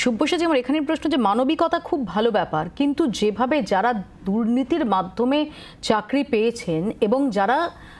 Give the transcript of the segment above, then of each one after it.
শুভ্যসাচী, আমার এখানের প্রশ্ন যে মানবিকতা খুব ভালো ব্যাপার, কিন্তু যেভাবে যারা দুর্নীতির মাধ্যমে চাকরি পেয়েছেন এবং যারা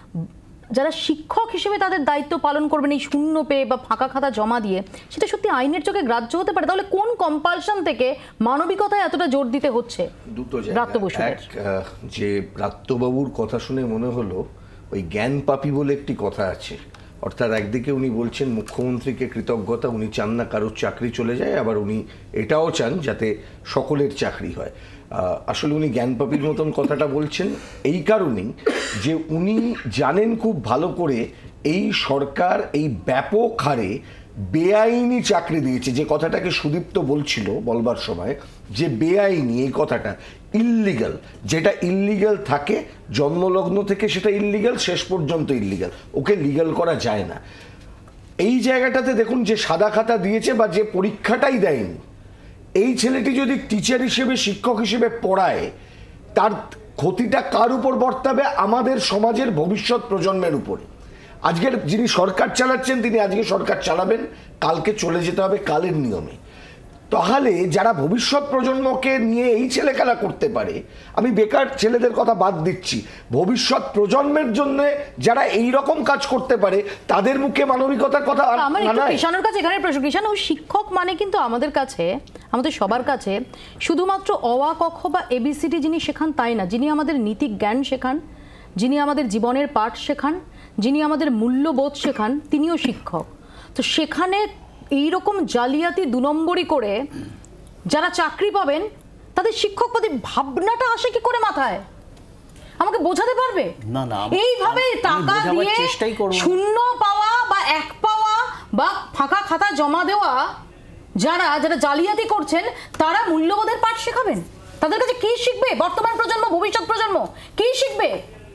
যারা শিক্ষক হিসেবে তাদের দায়িত্ব পালন করবেন এই শূন্য পেয়ে বা ফাঁকা খাতা জমা দিয়ে, সেটা সত্যি আইনের চোখে গ্রাহ্য হতে পারে? তাহলে কোন কম্পালশন থেকে মানবিকতায় এতটা জোর দিতে হচ্ছে? দুটো জায়গা। যে ব্রাত্যবাবুর কথা শুনে মনে হলো ওই জ্ঞান পাপি বলে একটি কথা আছে, অর্থাৎ একদিকে উনি বলছেন মুখ্যমন্ত্রীকে কৃতজ্ঞতা, উনি চান না কারোর চাকরি চলে যায়, আবার উনি এটাও চান যাতে সকলের চাকরি হয়। আসলে উনি জ্ঞান পাপির মতন কথাটা বলছেন এই কারণেই যে উনি জানেন খুব ভালো করে এই সরকার এই ব্যাপক হারে বেআইনি চাকরি দিয়েছে। যে কথাটাকে সুদীপ্ত বলছিল বলবার সময় যে বেআইনি, এই কথাটা ইল্লিগাল, যেটা ইল্লিগাল থাকে জন্মলগ্ন থেকে সেটা ইল্লিগাল, শেষ পর্যন্ত ইল্লিগাল, ওকে লিগাল করা যায় না। এই জায়গাটাতে দেখুন যে সাদা খাতা দিয়েছে বা যে পরীক্ষাটাই দেয়নি, এই ছেলেটি যদি টিচার হিসেবে শিক্ষক হিসেবে পড়ায়, তার ক্ষতিটা কার উপর বর্তাবে? আমাদের সমাজের ভবিষ্যৎ প্রজন্মের উপরে। আজকের যিনি সরকার চালাচ্ছেন তিনি আজকে সরকার চালাবেন, কালকে চলে যেতে হবে কালের নিয়মে। তাহলে যারা ভবিষ্যৎ প্রজন্মকে নিয়ে এই ছেলে খেলা করতে পারে, আমি বেকার ছেলেদের কথা বাদ দিচ্ছি, ভবিষ্যৎ প্রজন্মের জন্য যারা এই রকম কাজ করতে পারে তাদের মুখে মানবিকতার কথা। কৃষাণের কাছে এখানে প্রশ্ন, কৃষাণ, ও শিক্ষক মানে কিন্তু আমাদের কাছে, আমাদের সবার কাছে শুধুমাত্র অ আ ক খ বা এবিসিডি যিনি শেখান তাই না, যিনি আমাদের নীতি জ্ঞান শেখান, যিনি আমাদের জীবনের পাঠ শেখান, যিনি আমাদের মূল্যবোধ শেখান, তিনিও শিক্ষক। তো সেখানে এইরকম জালিয়াতি 2 নম্বরই করে যারা চাকরি পাবেন তাদের শিক্ষক পদে ভাবনাটা আসে কি করে মাথায়? আমাকে বোঝাতে পারবে? না না, এইভাবে টাকা দিয়ে শূন্য পাওয়া বা 1 পাওয়া বা ফাঁকা খাতা জমা দেওয়া যারা যারা জালিয়াতি করছেন তারা মূল্যবোধের পাঠ শেখাবেন? তাদের কাছে কি শিখবে বর্তমান প্রজন্ম, ভবিষ্যৎ প্রজন্ম কি শিখবে?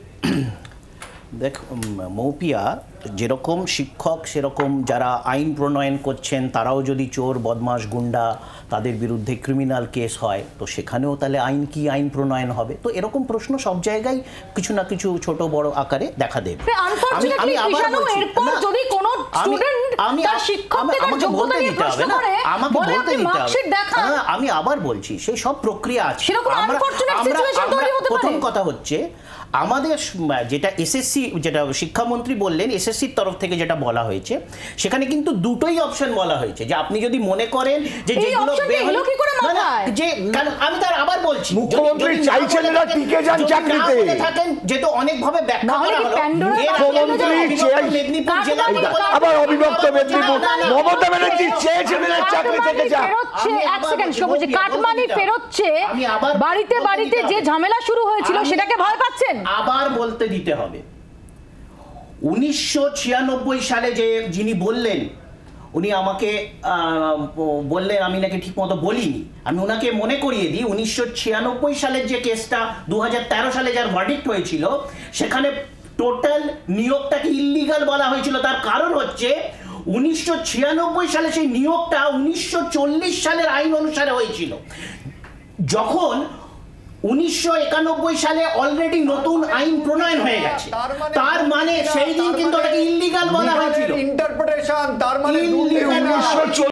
দেখ মৌপিয়া, যেরকম শিক্ষক সেরকম যারা আইন প্রণয়ন করছেন তারাও যদি চোর বদমাশ গুন্ডা তাদের বিরুদ্ধে ক্রিমিনাল কেস হয়, তো সেখানেও তাহলে আইন প্রণয়ন হবে। তো এরকম প্রশ্ন সব জায়গায় কিছু না কিছু ছোট বড় আকারে দেখা দেবে। আমি আবার বলছি, যদি কোনো স্টুডেন্ট তার শিক্ষককে আমাকে বলতে দিতে হবে না, আমাকে বলতে দিতে হবে। আমি আবার বলছি সেই সব প্রক্রিয়া আছে। প্রথম কথা হচ্ছে আমাদের যেটা এসএসসি, যেটা শিক্ষামন্ত্রী বললেন এসএসসির তরফ থেকে যেটা বলা হয়েছে, সেখানে কিন্তু দুটোই অপশন বলা হয়েছে যে আপনি যদি মনে করেন যে যেগুলো যে, আমি তার আবার বলছি মুখ্যমন্ত্রী চাইছেন না টিকে যান চাকরিতে থাকেন, যেহেতু অনেকভাবে ব্যাখ্যা করা হলো। মেদিনীপুর জেলা আবার অবিভক্ত মেদিনীপুর, মমতা ব্যানার্জি চেয়েছেন না চাকরি থেকে যান। এক সেকেন্ড সবুজ, কাটমানি ফেরতছে, বাড়িতে বাড়িতে যে ঝামেলা শুরু হয়েছিল সেটাকে ভয় পাচ্ছেন? আবার বলতে দিতে হবে। 1996 সালে যে যিনি বললেন, উনি আমাকে বললেন আমি নাকি ঠিক মতো বলিনি, আমি ওনাকে মনে করিয়ে দিই 1996 সালের যে কেসটা 2013 সালে যার ভার্ডিক্ট হয়েছিল, সেখানে টোটাল নিয়োগটাকে ইল্লিগাল বলা হয়েছিল। তার কারণ হচ্ছে 1996 সালে সেই নিয়োগটা 1940 সালের আইন অনুসারে হয়েছিল। যখন 1991 সালে অলরেডি নতুন আইন প্রণয়ন হয়ে গেছে, তার মানে সেই দিন কিন্তু ওটাকে ইল্লিগাল বলা হয়েছিল। ইন্টারপ্রিটেশন, তার মানে